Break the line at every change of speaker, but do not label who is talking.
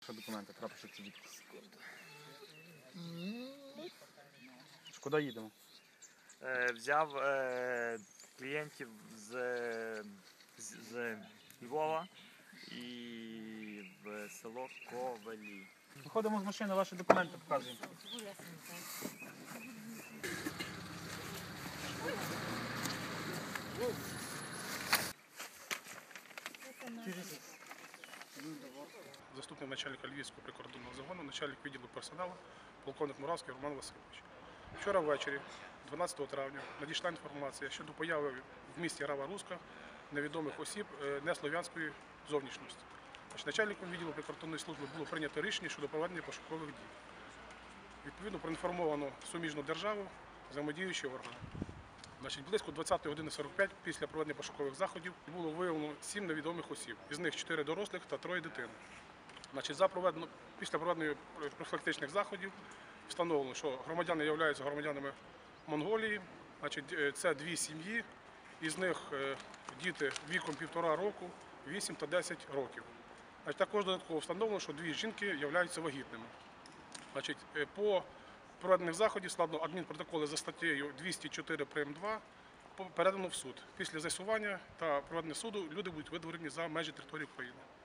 Що документи, прапорщик чи дітки? Куди їдемо?
Взяв клієнтів з Львова і в село Ковелі.
Виходимо з машини, ваші документи показуємо.
Заступник начальника Львівського прикордонного загону, начальник відділу персоналу, полковник Муравський Роман Васильович. Вчора ввечері, 12 травня, надійшла інформація щодо появи в місті Рава-Руська невідомих осіб неслов'янської зовнішності. Начальником відділу прикордонної служби було прийнято рішення щодо проведення пошукових дій. Відповідно, проінформовано суміжну державу, взаємодіючі органи. Близько 20 години 45 після проведення пошукових заходів було виявлено 7 невідомих осіб, із них 4 дорослих та 3 дитини. Після проведення профілактичних заходів встановлено, що громадяни являються громадянами Монголії, це 2 сім'ї, із них діти віком 1,5 року, 8 та 10 років. Також додатково встановлено, що 2 жінки являються вагітними. По проведених заходів складено адмінпротоколи за статтею 204 прим.2, передано в суд. Після з'ясування та проведення суду люди будуть видворені за межі території України.